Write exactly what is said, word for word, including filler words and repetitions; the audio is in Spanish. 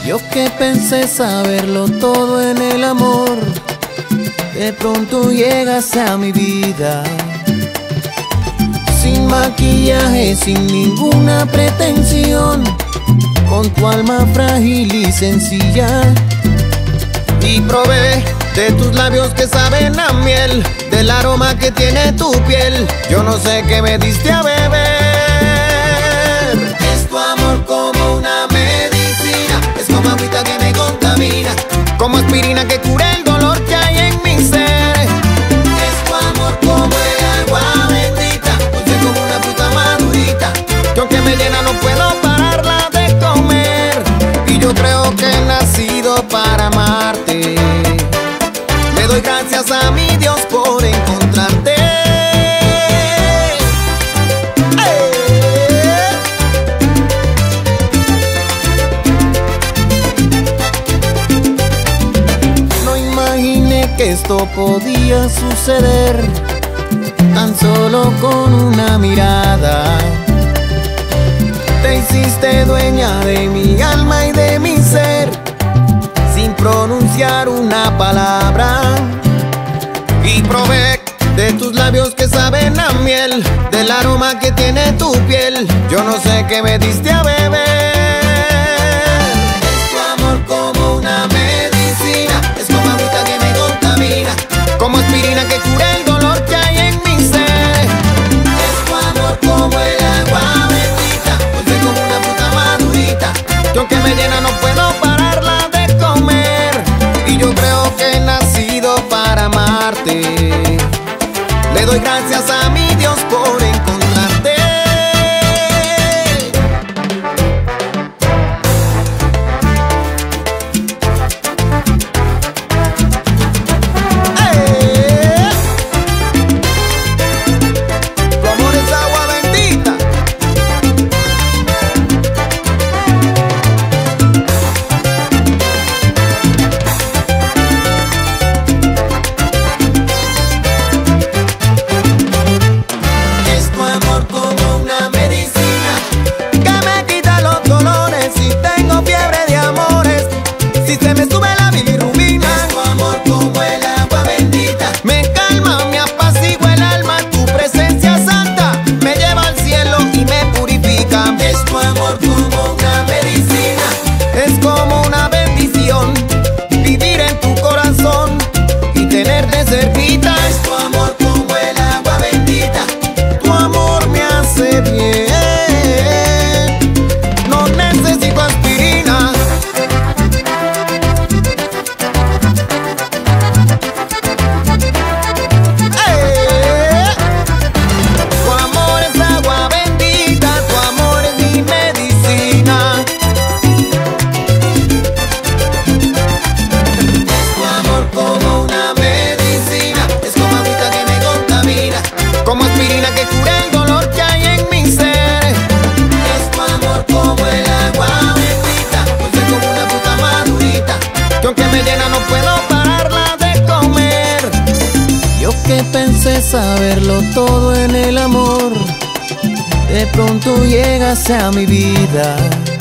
Yo que pensé saberlo todo en el amor, de pronto llegas a mi vida. Sin maquillaje, sin ninguna pretensión, con tu alma frágil y sencilla. Y probé de tus labios que saben a miel, del aroma que tiene tu piel. Yo no sé qué me diste a beber. Es tu amor como una medicina, es como agüita que me contamina, como aspirina que cura el dolor que hay en mi ser. Es tu amor como el agua bendita, dulce como una fruta madurita, que aunque me llena no puedo pararla de comer. Y yo creo que he nacido para amarte. Le doy gracias a mi Dios por encontrarte. No imaginé que esto podía suceder, tan solo con una mirada. Te hiciste dueña de mi alma y de mi ser, sin pronunciar una palabra. Y probé de tus labios que saben a miel, del aroma que tiene tu piel. Yo no sé qué me diste a beber. Es tu amor como una medicina, es como agüita que me contamina, como aspirina que cura el dolor que hay en mi ser. Es tu amor como el agua bendita, dulce como una fruta madurita, que aunque me llena no puedo pararla de comer. Y yo creo que he nacido para amarte. Le doy gracias a mi Dios por encontrarte. ¡Eh! Tu amor es agua bendita. Es tu amor como una medicina, que me quita los dolores si tengo fiebre de amores, si se me sube la bilirrubina. Es tu amor como el agua bendita, me calma, me apacigua el alma, tu presencia santa me lleva al cielo y me purifica. Es tu amor como una medicina, es como una bendición vivir en tu corazón y tenerte cerquita. Es tu amor como el agua bendita, tu amor me hace bien, no necesito aspirina. ¡Eh! Tu amor es agua bendita, tu amor es mi medicina. Es tu amor como una medicina, es como agüita que me contamina, como aspirina que cura el dolor que hay en mi ser. Es tu amor como el agua bendita, dulce como una fruta madurita, que aunque me llena no puedo pararla de comer. Yo que pensé saberlo todo en el amor, de pronto llegas a mi vida.